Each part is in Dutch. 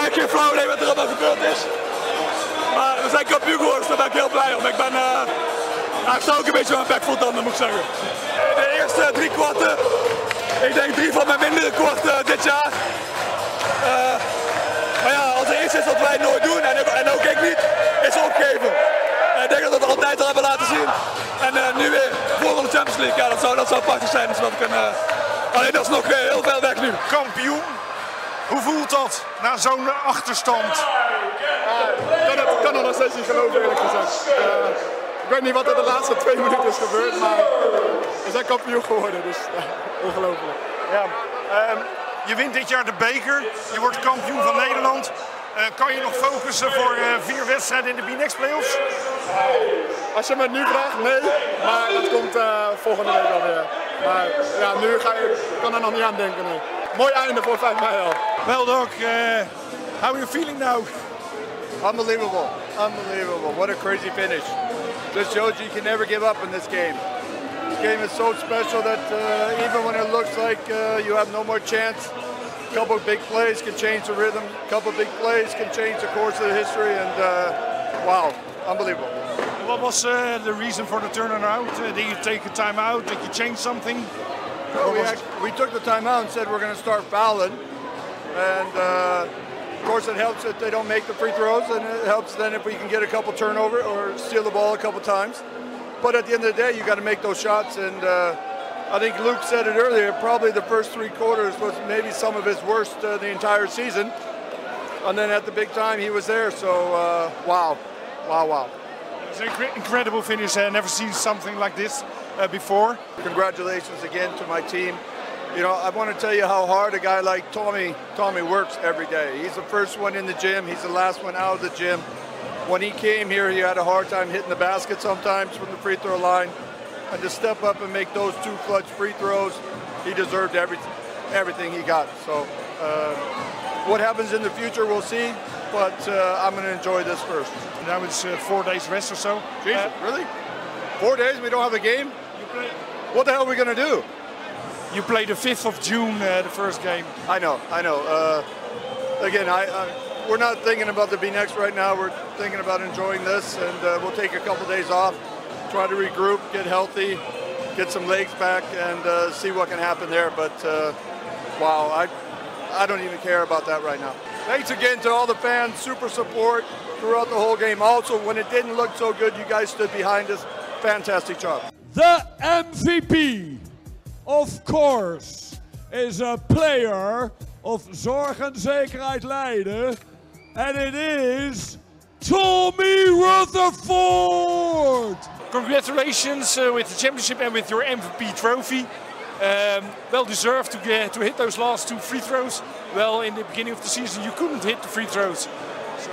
eigenlijk geen flauw idee wat er allemaal gebeurd is. Maar we zijn kampioen geworden, dus daar ben ik heel blij om. Ik ben ik sta ook een beetje aan mijn bek vol tanden, moet ik zeggen. De eerste 3 kwarten, ik denk 3 van mijn mindere kwarten dit jaar. Maar ja, als er iets is wat wij nooit doen, en ook ik niet, is opgeven. Ik denk dat we dat altijd al hebben laten zien. En nu weer voor de Champions League, ja, dat zou prachtig zijn. Dus alleen dat is nog heel ver weg nu. Kampioen, hoe voelt dat na zo'n achterstand? Ik kan er nog steeds niet geloven, eerlijk gezegd. Ik weet niet wat er de laatste 2 minuten is gebeurd, maar we zijn kampioen geworden, dus ongelooflijk. Ja, je wint dit jaar de beker, je wordt kampioen van Nederland. Kan je nog focussen voor 4 wedstrijden in de B-Next Playoffs? Als je me nu vraagt, nee, maar dat komt volgende week alweer. Maar ja, nu kan er nog niet aan denken. Nee. Mooi einde voor 5 mei al. Well, Doc, how are you feeling now? Unbelievable, unbelievable. What a crazy finish. Just shows you can never give up in this game. This game is so special that even when it looks like you have no more chance, a couple of big plays can change the rhythm. A couple of big plays can change the course of the history, and wow, unbelievable. What was the reason for the turnaround? Did you take a time out? Did you change something? No, we took the time out and said we're going to start fouling, and of course it helps that they don't make the free throws, and it helps then if we can get a couple turnover or steal the ball a couple times. But at the end of the day, you got to make those shots, and I think Luke said it earlier, probably the first 3 quarters was maybe some of his worst the entire season. And then at the big time, he was there, so wow. It's an incredible finish. I never seen something like this before. Congratulations again to my team. You know, I want to tell you how hard a guy like Tommy works every day. He's the first one in the gym. He's the last one out of the gym. When he came here, he had a hard time hitting the basket sometimes from the free throw line. And to step up and make those 2 clutch free throws, he deserved everything he got. So what happens in the future, we'll see. But I'm going to enjoy this first. Now it's 4 days rest or so. Jesus, really? 4 days? We don't have a game? What the hell are we going to do? You play the 5th of June, the first game. I know. Again, we're not thinking about the B-Next right now. We're thinking about enjoying this, and we'll take a couple days off, try to regroup, get healthy, get some legs back, and see what can happen there. But wow, I don't even care about that right now. Thanks again to all the fans, super support throughout the whole game. Also, when it didn't look so good, you guys stood behind us. Fantastic job. The MVP, of course, is a player of Zorg en Zekerheid Leiden. And it is Tommy Rutherford. Congratulations with the championship and with your MVP trophy. Well deserved to hit those last 2 free throws. Well, in the beginning of the season, you couldn't hit the free throws. So.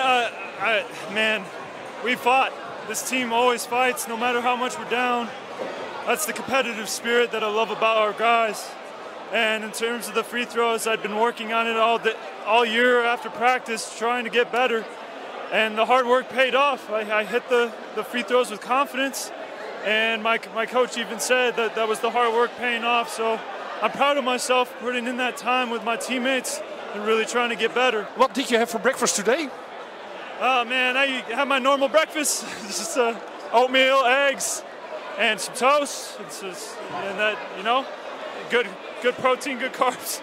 Man, we fought. This team always fights, no matter how much we're down. That's the competitive spirit that I love about our guys. And in terms of the free throws, I've been working on it all year after practice, trying to get better. And the hard work paid off. I hit the free throws with confidence. And my coach even said that was the hard work paying off. So I'm proud of myself putting in that time with my teammates and really trying to get better. What did you have for breakfast today? Oh man, I have my normal breakfast. It's just oatmeal, eggs, and some toast. And that, you know, good protein, good carbs.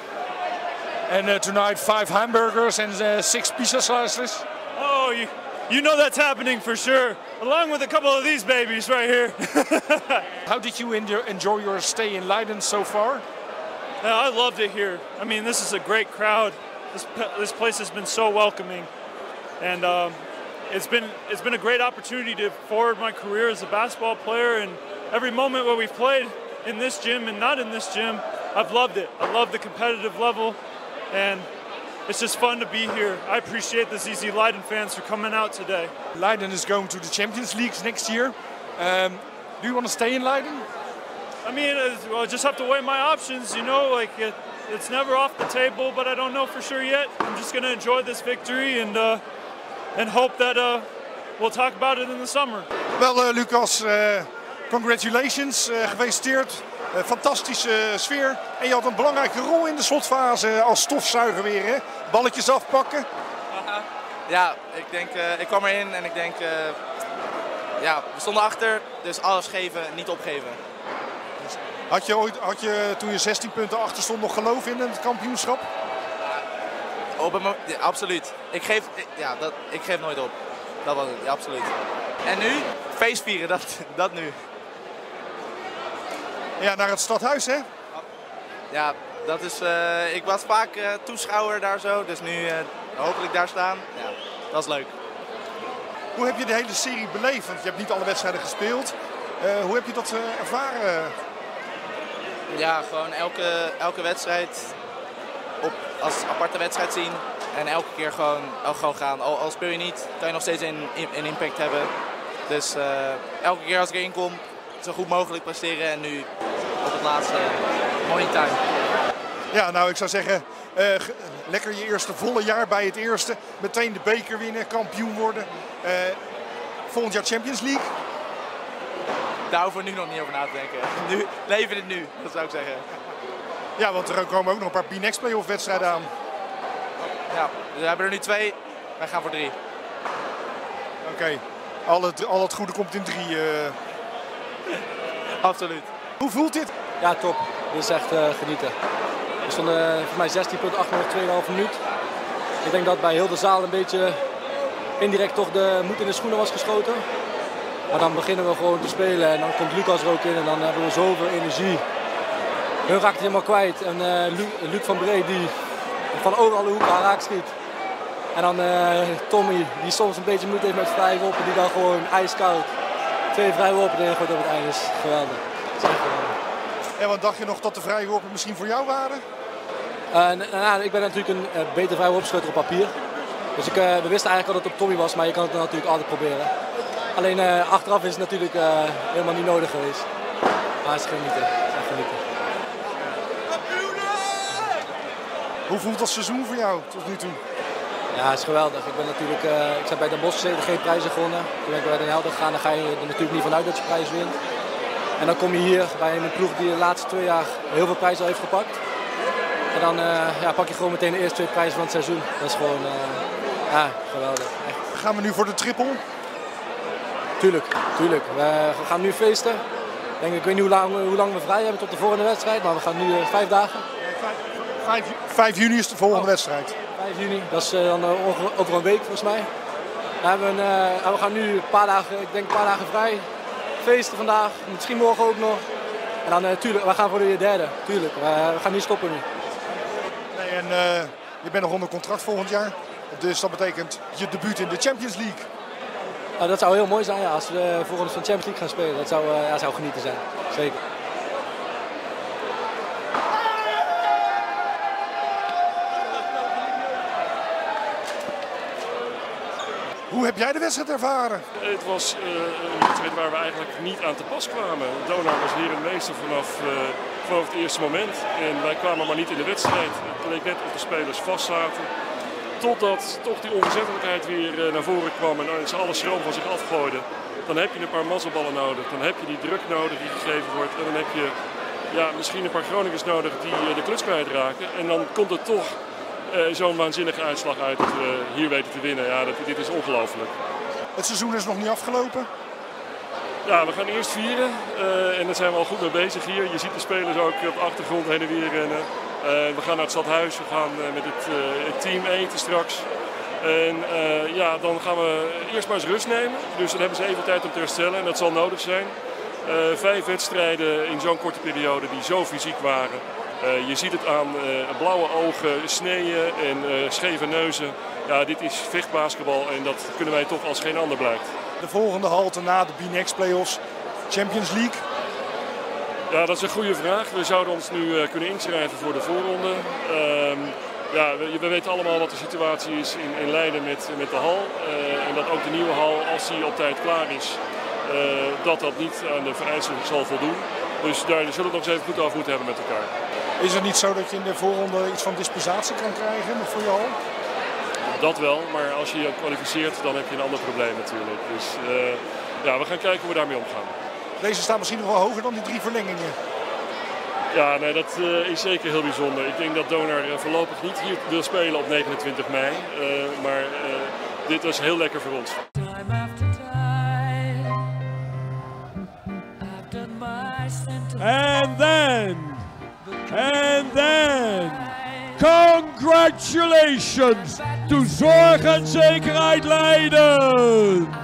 And tonight 5 hamburgers and 6 pizza slices. Oh, you know that's happening for sure. Along with a couple of these babies right here. How did you enjoy your stay in Leiden so far? I loved it here. I mean, this is a great crowd. This place has been so welcoming. And it's been a great opportunity to forward my career as a basketball player. And every moment where we've played in this gym and not in this gym, I've loved it. I love the competitive level, and it's just fun to be here. I appreciate the ZZ Leiden fans for coming out today. Leiden is going to the Champions League next year. Do you want to stay in Leiden? I mean, I just have to weigh my options, you know, like it's never off the table, but I don't know for sure yet. I'm just going to enjoy this victory and hope that we'll talk about it in the summer. Well, Lucas, congratulations, gefeliciteerd. Fantastische sfeer. En je had een belangrijke rol in de slotfase als stofzuiger weer, hè? Balletjes afpakken. Ja, ik kwam erin en ik denk, ja, we stonden achter, dus alles geven, niet opgeven. Had je toen je 16 punten achter stond nog geloof in het kampioenschap? Ja, absoluut. Ik geef nooit op. Dat was het, ja, absoluut. En nu? Feest vieren, dat nu. Ja, naar het stadhuis, hè? Ja, dat is, ik was vaak toeschouwer daar zo, dus nu hopelijk daar staan. Ja, dat is leuk. Hoe heb je de hele serie beleefd? Want je hebt niet alle wedstrijden gespeeld. Hoe heb je dat ervaren? Ja, gewoon elke wedstrijd als aparte wedstrijd zien. En elke keer gewoon gaan. Al speel je niet, kan je nog steeds een impact hebben. Dus elke keer als ik erin kom, zo goed mogelijk presteren. En nu op het laatste, mooie tuin. Ja, nou ik zou zeggen, lekker je eerste volle jaar bij het eerste. Meteen de beker winnen, kampioen worden. Volgend jaar Champions League. Daar hoeven we nu nog niet over na te denken. Nu, leven het nu, dat zou ik zeggen. Ja, want er komen ook nog een paar B-Next Playoff wedstrijden aan. Ja, we hebben er nu 2. Wij gaan voor 3. Oké. Al het goede komt in 3. Absoluut. Hoe voelt dit? Ja, top. Dit is echt genieten. We stonden voor mij 16 punten achter nog 2,5 minuut. Ik denk dat bij heel de zaal een beetje indirect toch de moed in de schoenen was geschoten. Maar dan beginnen we gewoon te spelen en dan komt Lucas er ook in en dan hebben we zoveel energie. Hun raakt het helemaal kwijt en Luc van Bree die van overal de hoeken aan raak schiet. En dan Tommy die soms een beetje moeite heeft met vrije worpen, die dan gewoon ijskoud 2 vrije worpen erin gooit op het einde. Dat is geweldig. Dat is echt geweldig. En wat dacht je nog dat de vrije worpen misschien voor jou waren? Ik ben natuurlijk een beter vrije worpschutter op papier. Dus we wisten eigenlijk al dat het op Tommy was, maar je kan het natuurlijk altijd proberen. Alleen achteraf is het natuurlijk helemaal niet nodig geweest. Maar het is genieten. Hoe voelt dat seizoen voor jou tot nu toe? Ja, het is geweldig. Ik heb bij Den Bosch gezeten, geen prijzen gewonnen. Toen ben ik bij Den Helder gegaan, dan ga je er natuurlijk niet vanuit dat je prijs wint. En dan kom je hier bij een ploeg die de laatste 2 jaar heel veel prijzen al heeft gepakt. En dan pak je gewoon meteen de eerste 2 prijzen van het seizoen. Dat is gewoon geweldig. Echt. Gaan we nu voor de triple? Tuurlijk. We gaan nu feesten. Ik weet niet hoe lang we vrij hebben tot de volgende wedstrijd, maar we gaan nu 5 dagen. 5 juni is de volgende wedstrijd. 5 juni, dat is dan over een week volgens mij. We gaan nu een paar dagen vrij. Feesten vandaag, misschien morgen ook nog. En dan tuurlijk, we gaan voor de derde. Tuurlijk, we gaan niet stoppen nu. Nee, en je bent nog onder contract volgend jaar. Dus dat betekent je debuut in de Champions League. Dat zou heel mooi zijn, ja, als we de volgende van Champions League gaan spelen. Dat zou genieten zijn, zeker. Hoe heb jij de wedstrijd ervaren? Het was een wedstrijd waar we eigenlijk niet aan te pas kwamen. Donar was hier een meester vanaf het eerste moment. En wij kwamen maar niet in de wedstrijd. Het leek net of de spelers vast zaten. Totdat toch die onverzettelijkheid weer naar voren kwam en ze alle schroom van zich afgooiden. Dan heb je een paar mazzelballen nodig. Dan heb je die druk nodig die gegeven wordt. En dan heb je misschien een paar Groningers nodig die de kluts kwijtraken. En dan komt er toch zo'n waanzinnige uitslag uit dat we hier weten te winnen. Ja, dit is ongelooflijk. Het seizoen is nog niet afgelopen? Ja, we gaan eerst vieren en daar zijn we al goed mee bezig hier. Je ziet de spelers ook op de achtergrond heen en weer rennen. We gaan naar het stadhuis, we gaan met het team eten straks. En dan gaan we eerst maar eens rust nemen. Dus dan hebben ze even tijd om te herstellen en dat zal nodig zijn. 5 wedstrijden in zo'n korte periode die zo fysiek waren. Je ziet het aan blauwe ogen, sneeën en scheve neuzen. Ja, dit is vechtbasketbal en dat kunnen wij toch als geen ander blijkt. De volgende halte na de B-Next Playoffs, Champions League? Ja, dat is een goede vraag. We zouden ons nu kunnen inschrijven voor de voorronde. We weten allemaal wat de situatie is in Leiden met de hal. En dat ook de nieuwe hal, als die op tijd klaar is, dat niet aan de vereisten zal voldoen. Dus daar zullen we het nog eens even goed over moeten hebben met elkaar. Is het niet zo dat je in de voorronde iets van dispensatie kan krijgen voor je hal? Dat wel, maar als je je kwalificeert, dan heb je een ander probleem natuurlijk. Dus we gaan kijken hoe we daarmee omgaan. Deze staan misschien nog wel hoger dan die 3 verlengingen. Ja, nee, dat is zeker heel bijzonder. Ik denk dat Donar voorlopig niet hier wil spelen op 29 mei. Maar dit was heel lekker voor ons. And then, congratulations to Zorg en Zekerheid Leiden!